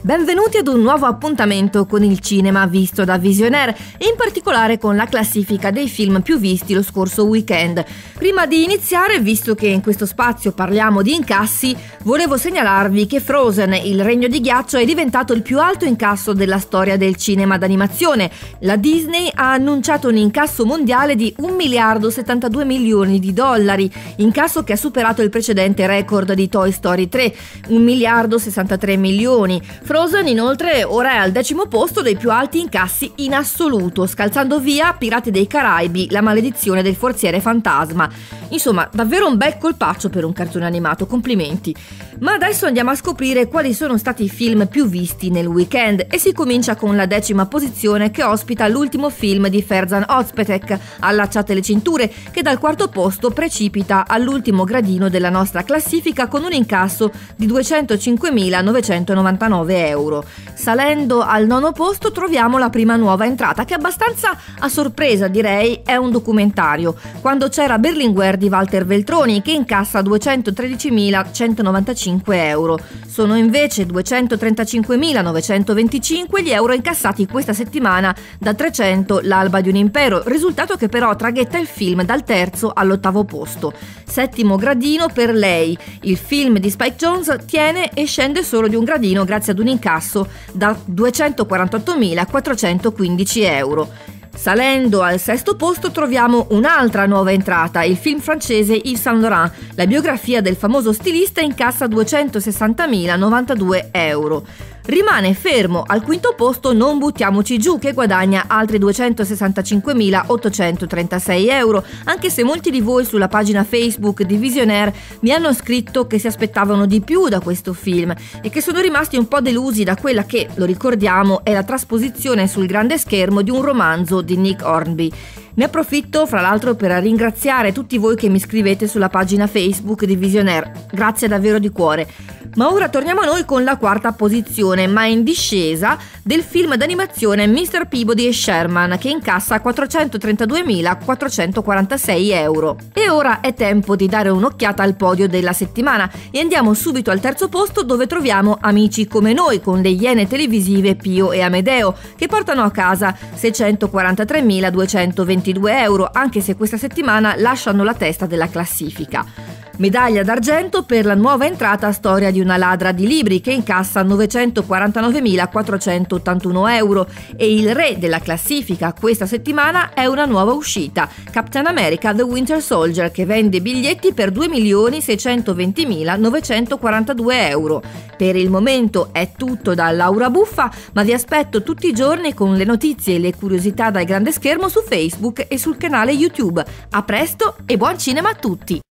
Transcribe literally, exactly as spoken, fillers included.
Benvenuti ad un nuovo appuntamento con il cinema visto da Visionaire e in particolare con la classifica dei film più visti lo scorso weekend. Prima di iniziare, visto che in questo spazio parliamo di incassi, volevo segnalarvi che Frozen, il regno di ghiaccio, è diventato il più alto incasso della storia del cinema d'animazione. La Disney ha annunciato un incasso mondiale di un miliardo settantadue milioni di dollari, incasso che ha superato il precedente record di Toy Story tre, un miliardo sessantatré milioni. Frozen inoltre ora è al decimo posto dei più alti incassi in assoluto, scalzando via Pirati dei Caraibi, La maledizione del forziere fantasma. Insomma, davvero un bel colpaccio per un cartone animato, complimenti. Ma adesso andiamo a scoprire quali sono stati i film più visti nel weekend e si comincia con la decima posizione che ospita l'ultimo film di Ferzan Özpetek, Allacciate le cinture, che dal quarto posto precipita all'ultimo gradino della nostra classifica con un incasso di duecentocinquemilanovecentovantanove euro. Salendo al nono posto troviamo la prima nuova entrata, che abbastanza a sorpresa direi è un documentario, Quando c'era Berlinguer di Walter Veltroni, che incassa duecentotredicimilacentonovantacinque euro. Sono invece duecentotrentacinquemilanovecentodiciannove gli euro incassati questa settimana da trecento L'alba di un impero, risultato che però traghetta il film dal terzo all'ottavo posto. Settimo gradino per Lei. Il film di Spike Jonze tiene e scende solo di un gradino grazie ad un incasso da duecentoquarantottomilaquattrocentoquindici euro. Salendo al sesto posto troviamo un'altra nuova entrata, il film francese Yves Saint Laurent. La biografia del famoso stilista incassa duecentosessantamilanovantadue euro. Rimane fermo al quinto posto Non buttiamoci giù, che guadagna altri duecentosessantacinquemilaottocentotrentasei euro, anche se molti di voi sulla pagina Facebook di Visionaire mi hanno scritto che si aspettavano di più da questo film e che sono rimasti un po' delusi da quella che, lo ricordiamo, è la trasposizione sul grande schermo di un romanzo di Nick Hornby. Ne approfitto fra l'altro per ringraziare tutti voi che mi scrivete sulla pagina Facebook di Visionaire, grazie davvero di cuore. Ma ora torniamo a noi con la quarta posizione, ma in discesa, del film d'animazione mister Peabody e Sherman, che incassa quattrocentotrentaduemilaquattrocentoquarantasei euro. E ora è tempo di dare un'occhiata al podio della settimana e andiamo subito al terzo posto, dove troviamo Amici come noi con le Iene televisive Pio e Amedeo, che portano a casa seicentoquarantatremiladuecentoventidue euro, anche se questa settimana lasciano la testa della classifica. Medaglia d'argento per la nuova entrata Storia di una ladra di libri, che incassa novecentoquarantanovemilaquattrocentottantuno euro, e il re della classifica questa settimana è una nuova uscita, Captain America The Winter Soldier, che vende biglietti per due milioni seicentoventimilanovecentokwarantadue euro. Per il momento è tutto da Laura Buffa, ma vi aspetto tutti i giorni con le notizie e le curiosità dal grande schermo su Facebook e sul canale YouTube. A presto e buon cinema a tutti!